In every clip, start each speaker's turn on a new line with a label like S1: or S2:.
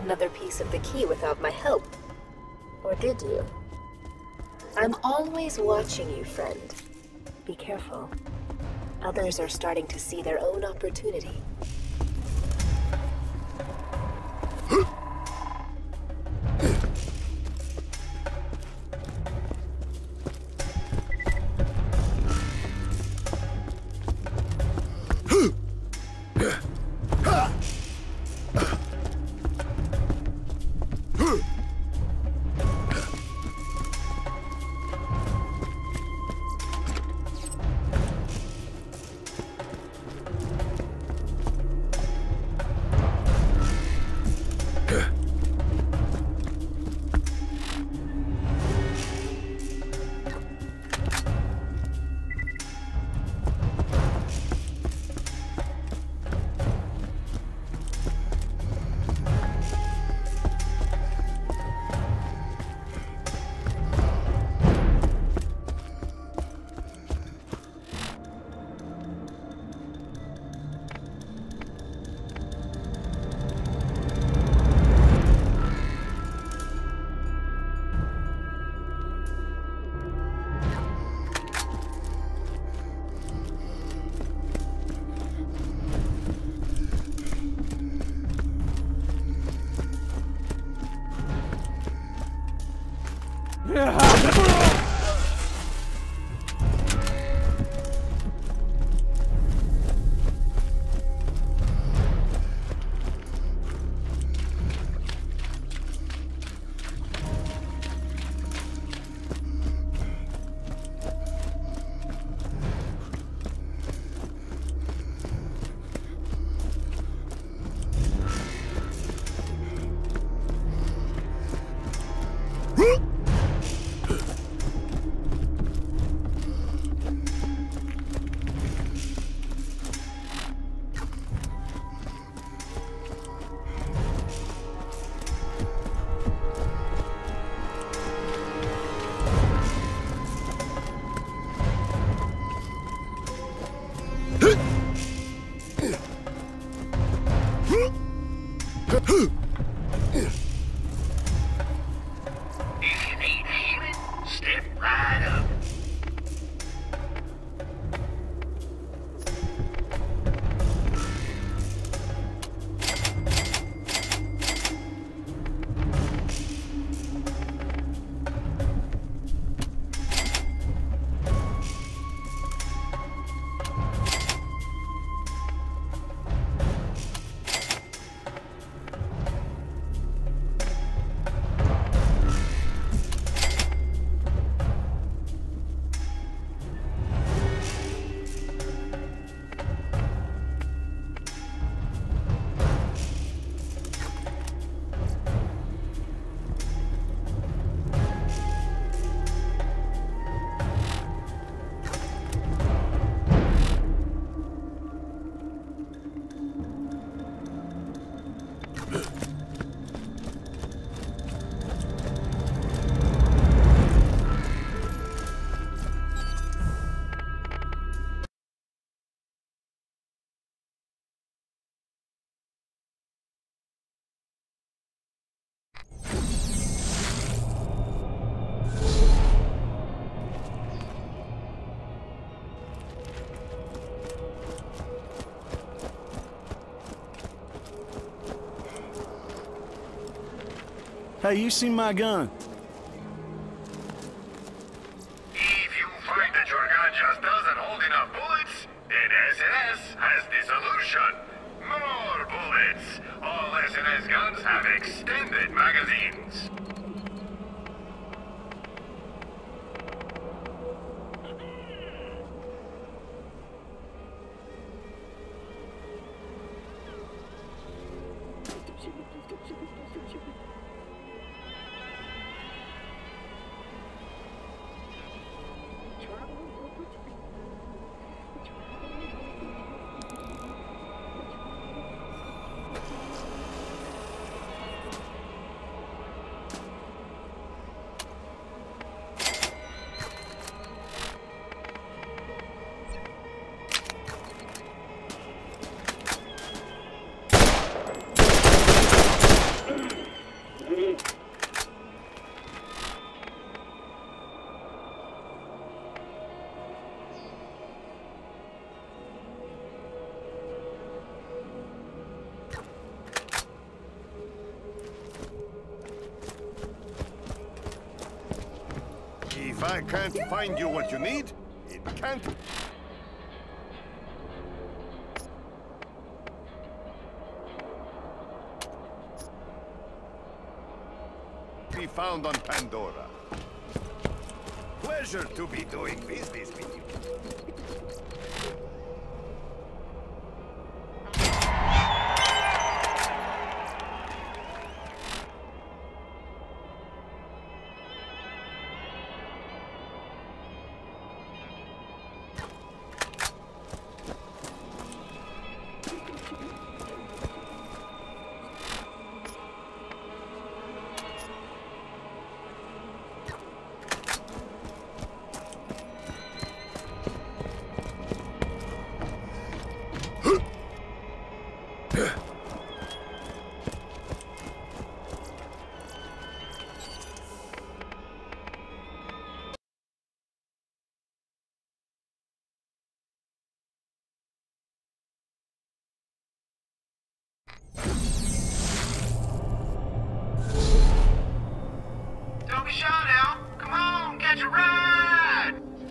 S1: another piece of the key without my help. Or did you? I'm always watching you, friend. Be careful. Others are starting to see their own opportunity.
S2: Hey, you seen my gun?
S3: If you find that your gun just doesn't hold enough bullets, then SNS has the solution. More bullets! All SNS guns have extended magazines. I can't find you what you need, it can't be found on Pandora. Pleasure to be doing business with you.
S4: Don't be shy now. Come on, catch a ride.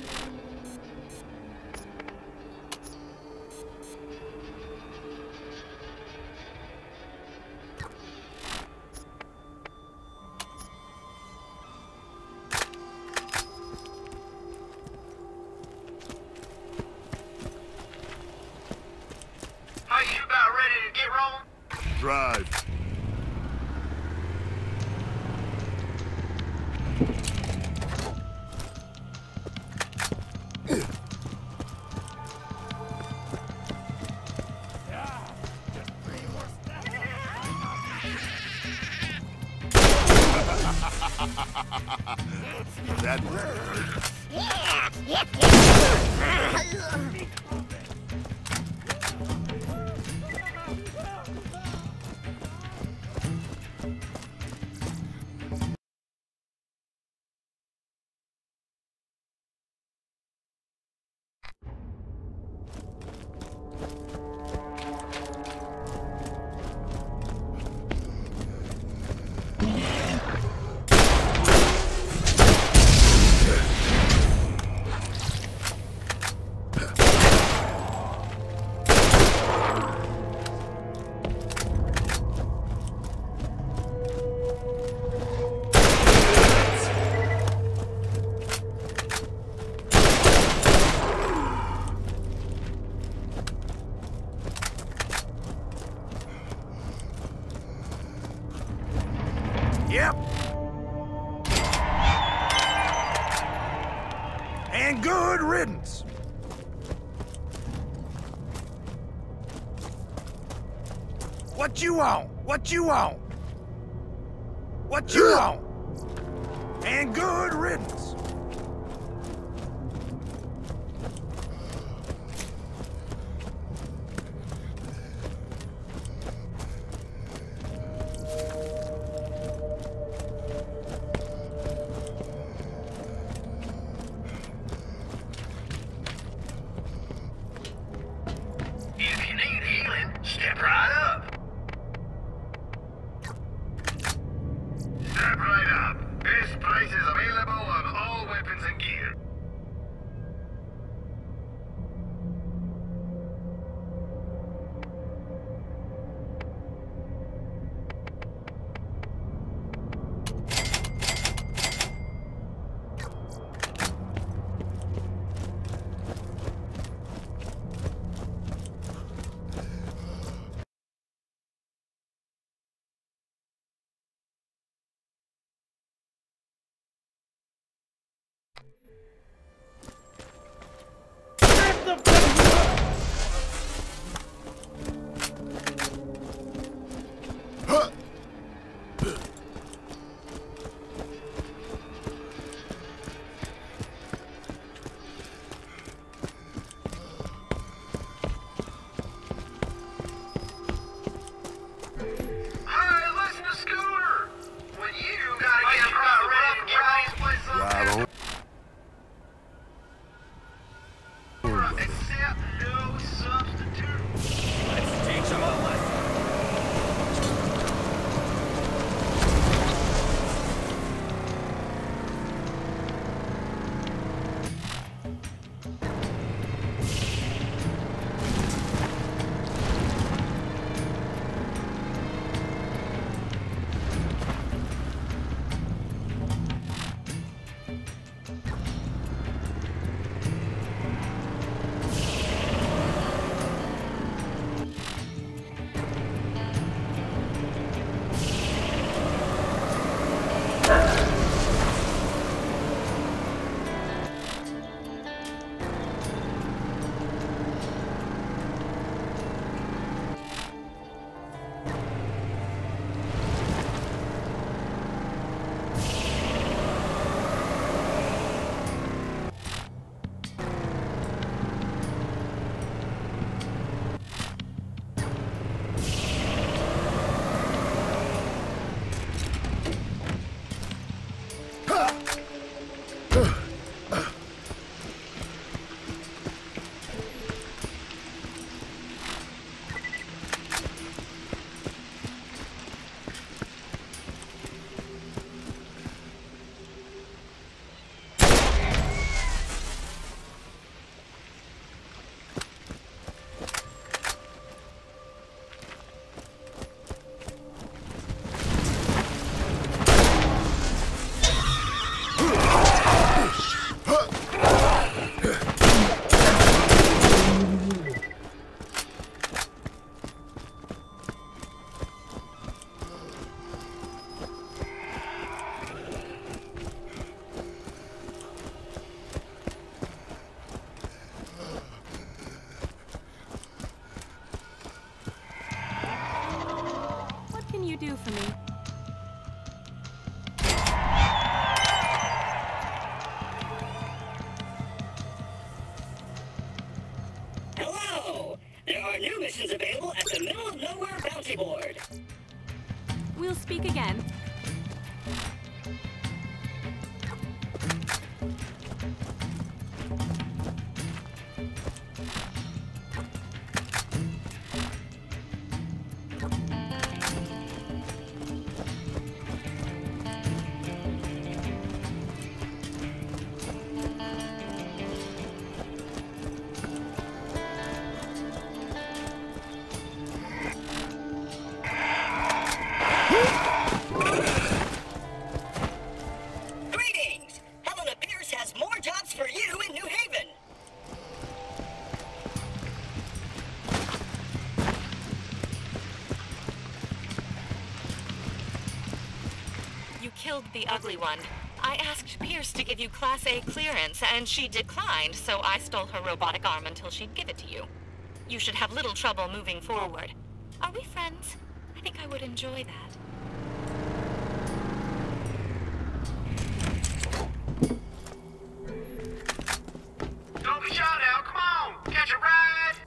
S4: Are you about ready to get rolling?
S3: Drive. That Yep. And good riddance. What you want? What you want? What you want? And good riddance.
S4: If you need healing, step right up.
S3: Step right up. This place is available on all weapons and gear.
S4: Hey, listen to Scooter. When you gotta get about ready to get this place up.
S3: Right on.
S4: It's
S5: killed the ugly one. I asked Pierce to give you Class A clearance, and she declined, so I stole her robotic arm until she'd give it to you. You should have little trouble moving forward. Are we friends? I think I would enjoy that.
S4: Don't be shy now, come on! Catch a ride!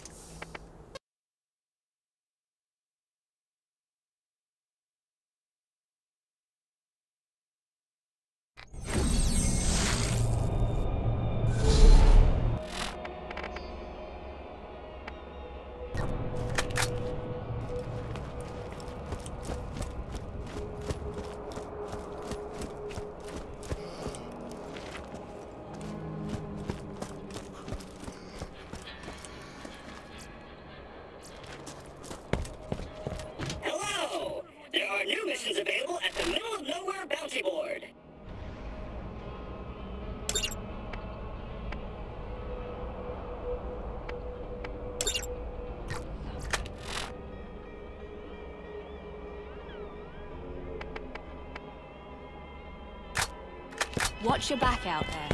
S6: Hello! There are new missions available at the Middle of Nowhere Bounty Board.
S7: Watch your back out there.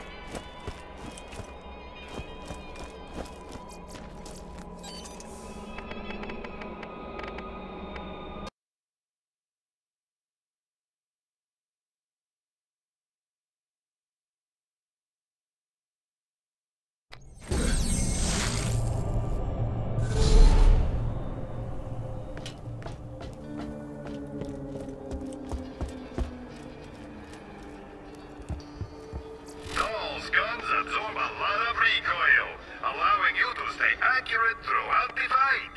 S3: Those guns absorb a lot of recoil, allowing you to stay accurate throughout the fight.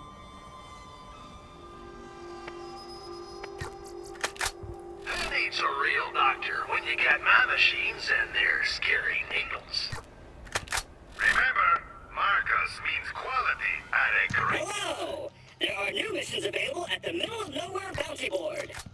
S4: Who needs a real doctor when you got my machines and their scary needles?
S3: Remember, Marcus means quality at a great...
S6: Hello! There are new missions available at the Middle of Nowhere Bounty Board.